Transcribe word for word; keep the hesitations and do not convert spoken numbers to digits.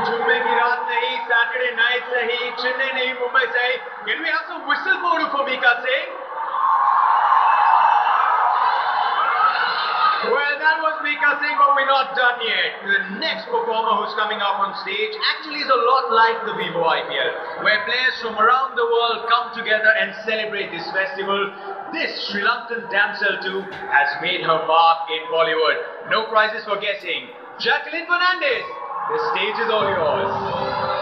जुम्मे की रात नहीं, Saturday night सही, चेन्नई नहीं, मुंबई सही. Can we have some whistle board for Mika Singh? Well, that was Mika Singh, but we're not done yet. The next performer who's coming up on stage actually is a lot like the Vivo I P L, where players from around the world come together and celebrate this festival. This Sri Lankan damsel too has made her mark in Bollywood. No prizes for guessing. Jacqueline Fernandez, the stage is all yours.